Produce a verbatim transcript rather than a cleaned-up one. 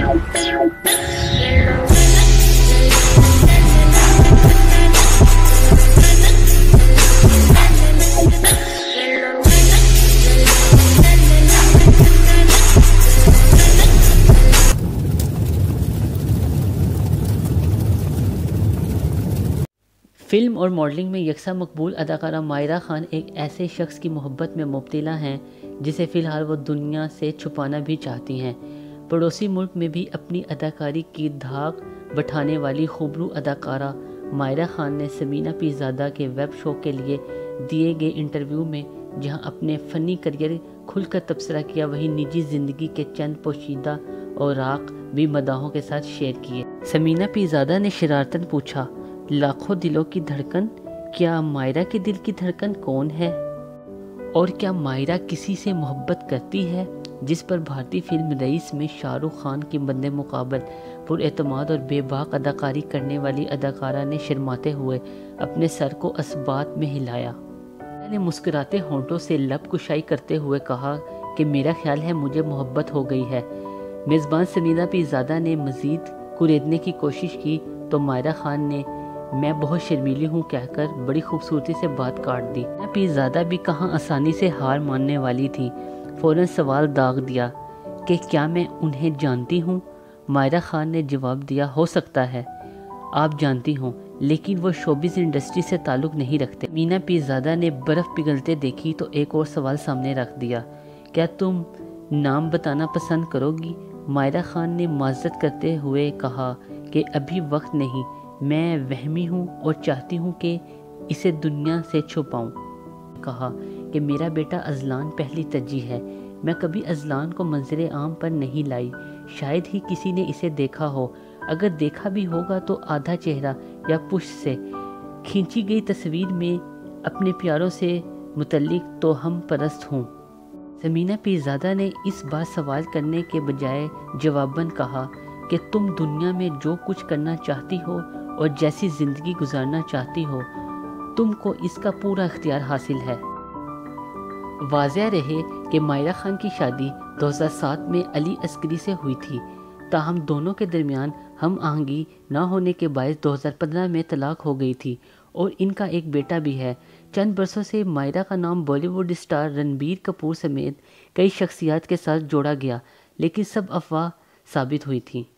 Film اور modelling میں یکساں مقبول اداکارہ مائرہ خان ایک ایسے شخص کی محبت میں مبتلا ہیں جسے فی الحال وہ دنیا سے چھپانا بھی چاہتی ہیں۔ پڑوسی ملک میں بھی اپنی اداکاری کی دھاک بٹھانے والی خوبرو اداکارہ مائرہ خان نے سمینا پیرزادہ کے ویب شو کے لیے دیے گئے انٹرویو میں جہاں اپنے فنی کریئر کھل کر تبصرہ کیا، وہیں نجی زندگی کے چند پوشیدہ اوراق بھی مداحوں کے ساتھ شیئر کیے۔ سمینا پیرزادہ نے شرارتاً پوچھا، لاکھوں دلوں کی دھڑکن، کیا مائرہ کے دل کی دھڑکن کون ہے؟ اور کیا مائرہ کسی سے محبت کرتی ہے؟ جس پر بھارتی فلم رئیس میں شاہ رخ خان کی مد مقابل پر اعتماد اور بے باک اداکاری کرنے والی اداکارہ نے شرماتے ہوئے اپنے سر کو اسبات میں ہلایا۔ میں نے مسکراتے ہونٹوں سے لب کشائی کرتے ہوئے کہا کہ میرا خیال ہے مجھے محبت ہو گئی ہے۔ میزبان سمینا پیرزادہ نے مزید کریدنے کی کوشش کی تو مائرہ خان نے میں بہت شرمیلی ہوں کہہ کر بڑی خوبصورتی سے بات کاٹ دی۔ پیرزادہ بھی کہاں آسانی سے ہار ماننے والی تھی، فوراً سوال داغ دیا کہ کیا میں انہیں جانتی ہوں؟ مائرہ خان نے جواب دیا، ہو سکتا ہے آپ جانتی ہوں، لیکن وہ شوبز انڈسٹری سے تعلق نہیں رکھتے۔ سمینا پیرزادہ نے برف پگھلتے دیکھی تو ایک اور سوال سامنے رکھ دیا، کیا تم نام بتانا پسند کرو گی؟ مائرہ خان نے معذرت کرتے ہوئے کہا کہ ابھی وقت نہیں، میں وہمی ہوں اور چاہتی ہوں کہ اسے دنیا سے چھپاؤں۔ کہا کہ میرا بیٹا اذلان پہلی ترجیح ہے، میں کبھی اذلان کو منظر عام پر نہیں لائی، شاید ہی کسی نے اسے دیکھا ہو، اگر دیکھا بھی ہوگا تو آدھا چہرہ یا پشت سے کھینچی گئی تصویر میں اپنے پیاروں سے متعلق تو ہم پرست ہوں۔ سمینا پیرزادہ نے اس بار سوال کرنے کے بجائے جواباً کہا کہ تم دنیا میں جو کچھ کرنا چاہتی ہو اور جیسی زندگی گزارنا چاہتی ہو، تم کو اس کا پورا اختیار حاصل ہے۔ واضح رہے کہ مائرہ خان کی شادی دو ہزار سات میں علی عسکری سے ہوئی تھی، تاہم دونوں کے درمیان ہم آہنگی نہ ہونے کے باعث دو ہزار پندرہ میں طلاق ہو گئی تھی اور ان کا ایک بیٹا بھی ہے۔ چند برسوں سے مائرہ کا نام Bollywood star Ranbir Kapoor سمیت کئی شخصیات کے ساتھ جوڑا گیا، لیکن سب افواہ ثابت ہوئی تھیں۔